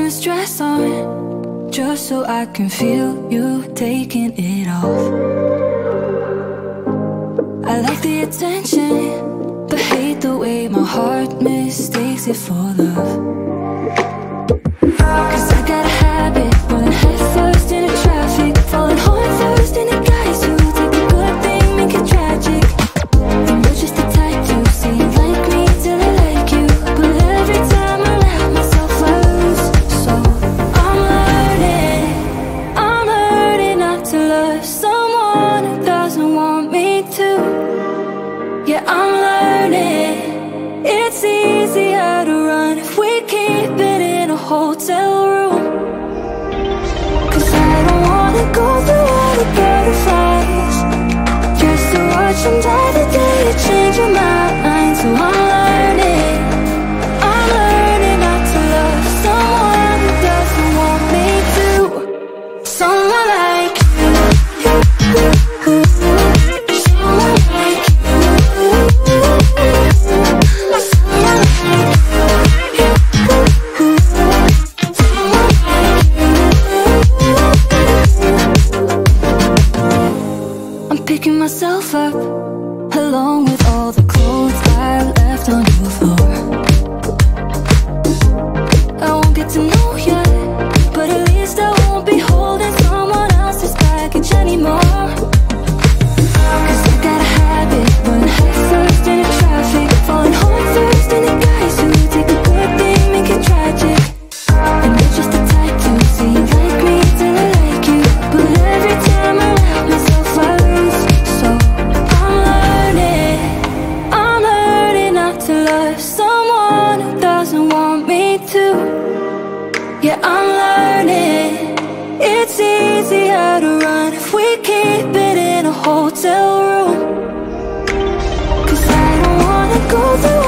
the stress on, just so I can feel you taking it off. I like the attention, but hate the way my heart mistakes it for love. 'Cause I got a habit, falling head first into traffic, falling hard first into guys who take a good thing, make it tragic. And you're just the type to say you like me till I like you, but every time I let myself lose. So I'm learning not to love someone who doesn't want me to. Yeah, I'm learning it's easier to run if we keep it in a hotel room. 'Cause I don't wanna go through all the butterflies just to watch them die the day you change your mind. So I'm learning not to love someone who doesn't want me to. Someone like you, someone like you, someone like I'm picking myself up, along with all the clothes I left on your floor. I won't get to know you, but at least I won't be holding someone else's baggage anymore. 'Cause I got a habit, running head first into traffic, falling hard first into guys who take a good thing, make it tragic. And you're just the type to say you like me till I like you, but every time I let myself lose. So I'm learning not to love someone who doesn't want me to. Yeah, I'm learning it's easier to run if we keep it in a hotel room. 'Cause I don't wanna go through